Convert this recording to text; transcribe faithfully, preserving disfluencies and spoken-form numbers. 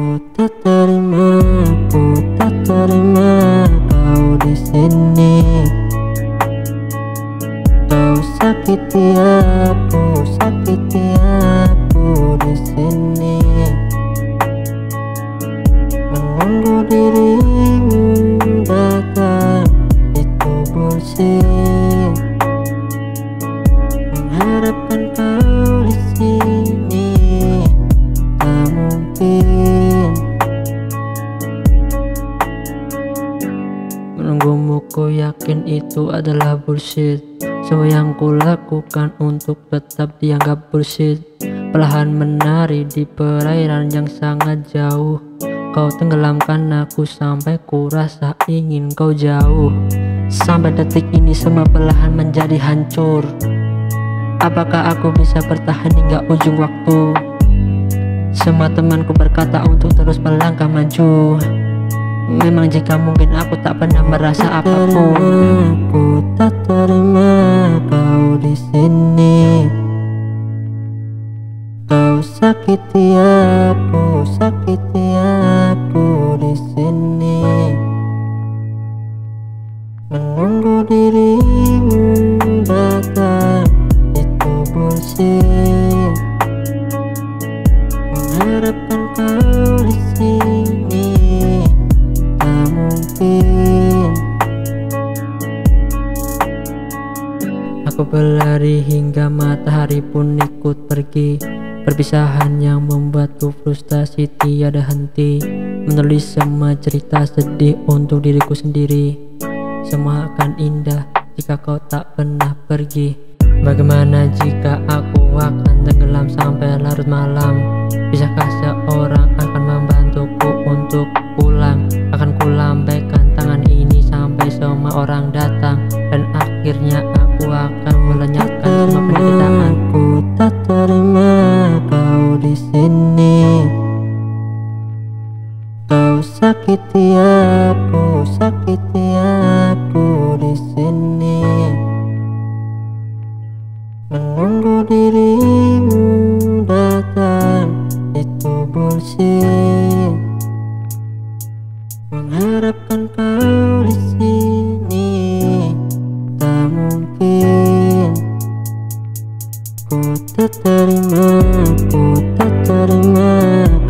Ku tak terima, ku tak terima kau di sini. Kau sakiti aku, sakiti aku di sini. Menunggu dirimu datang itu bullshit. Mengharapkan kau di sini tak mungkin. Menunggumu ku yakin itu adalah bullshit. Semua yang ku lakukan untuk tetap dianggap bullshit. Perlahan menari di perairan yang sangat jauh. Kau tenggelamkan aku sampai ku rasa ingin kau jauh. Sampai detik ini semua perlahan menjadi hancur. Apakah aku bisa bertahan hingga ujung waktu? Semua temanku berkata untuk terus melangkah maju. Memang jika mungkin aku tak pernah merasa apapun. Ku tak terima kau di sini. Kau sakiti aku, sakiti aku di sini. Menunggu dirimu datang itu bullshit. Mengharapkan kau di sini tak mungkin. Aku berlari hingga matahari pun ikut pergi. Perpisahan yang membuatku frustasi tiada henti. Menulis semua cerita sedih untuk diriku sendiri. Semua akan indah jika kau tak pernah pergi. Bagaimana jika aku akan tenggelam sampai larut malam? Bisakah seorang akan membantuku untuk pulang? Akan ku lambaikan tangan ini sampai semua orang datang. Dan akhirnya aku akan melenyapkan semua penderitaan. Ku tak terima kau di sini. Kau sakiti aku, sakiti aku di sini. Menunggu dirimu datang itu bullshit. Mengharapkan kau di sini tak mungkin. Ku tak terima, ku tak terima